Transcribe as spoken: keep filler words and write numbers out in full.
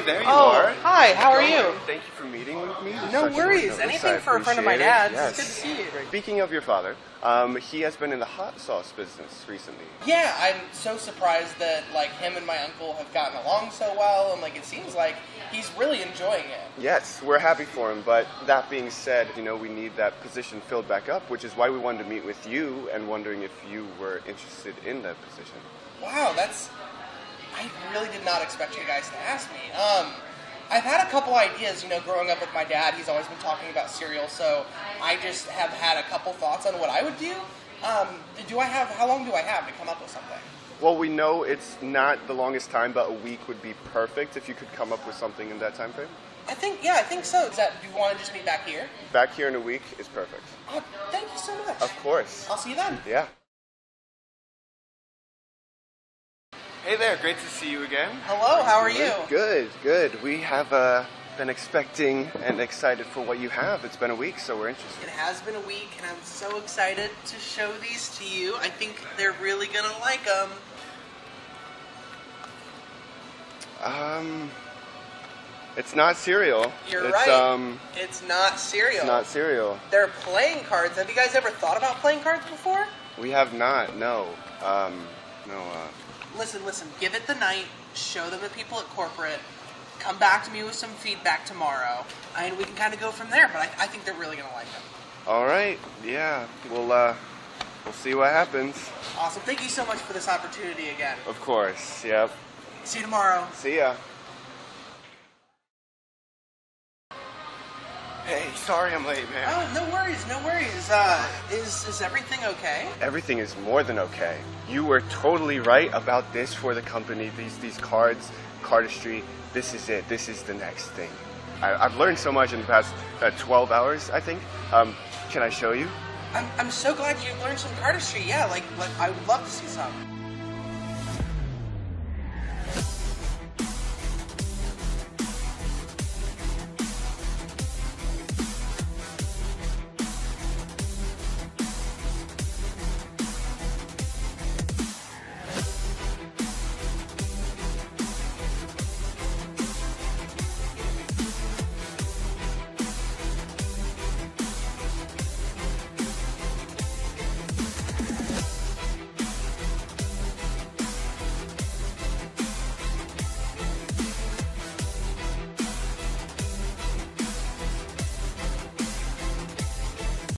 there you oh, are. Hi, how are you? Thank you for meeting with me. No Such worries. short notice. Anything I for a friend of my appreciate it. dad's. Yes. It's good to see you. Speaking of your father, um, he has been in the hot sauce business recently. Yeah, I'm so surprised that like him and my uncle have gotten along so well, and like it seems like he's really enjoying it. Yes, we're happy for him, but that being said, you know, we need that position filled back up, which is why we wanted to meet with you and wondering if you were interested in that position. Wow, that's... I really did not expect you guys to ask me. Um, I've had a couple ideas, you know, growing up with my dad, he's always been talking about cereal, so I just have had a couple thoughts on what I would do. Um, do I have, how long do I have to come up with something? Well, we know it's not the longest time, but a week would be perfect if you could come up with something in that time frame. I think, yeah, I think so. Is that, do you want to just meet back here? Back here in a week is perfect. Oh, thank you so much. Of course. I'll see you then. Yeah. Hey there, great to see you again. Hello, how are you? Good, good. We have uh, been expecting and excited for what you have. It's been a week, so we're interested. It has been a week, and I'm so excited to show these to you. I think they're really going to like them. Um, it's not cereal. You're it's, right. Um, it's not cereal. It's not cereal. They're playing cards. Have you guys ever thought about playing cards before? We have not, no. Um, no, uh... Listen, listen, give it the night, show them to people at corporate, come back to me with some feedback tomorrow, and we can kind of go from there, but I, I think they're really going to like them. All right, yeah, we'll, uh, we'll see what happens. Awesome. Thank you so much for this opportunity again. Of course, yep. See you tomorrow. See ya. Hey, sorry I'm late, man. Oh, no worries, no worries. Uh, is, is everything okay? Everything is more than okay. You were totally right about this for the company. These these cards, cardistry, this is it. This is the next thing. I, I've learned so much in the past uh, twelve hours, I think. Um, can I show you? I'm, I'm so glad you learned some cardistry. Yeah, like, like I would love to see some.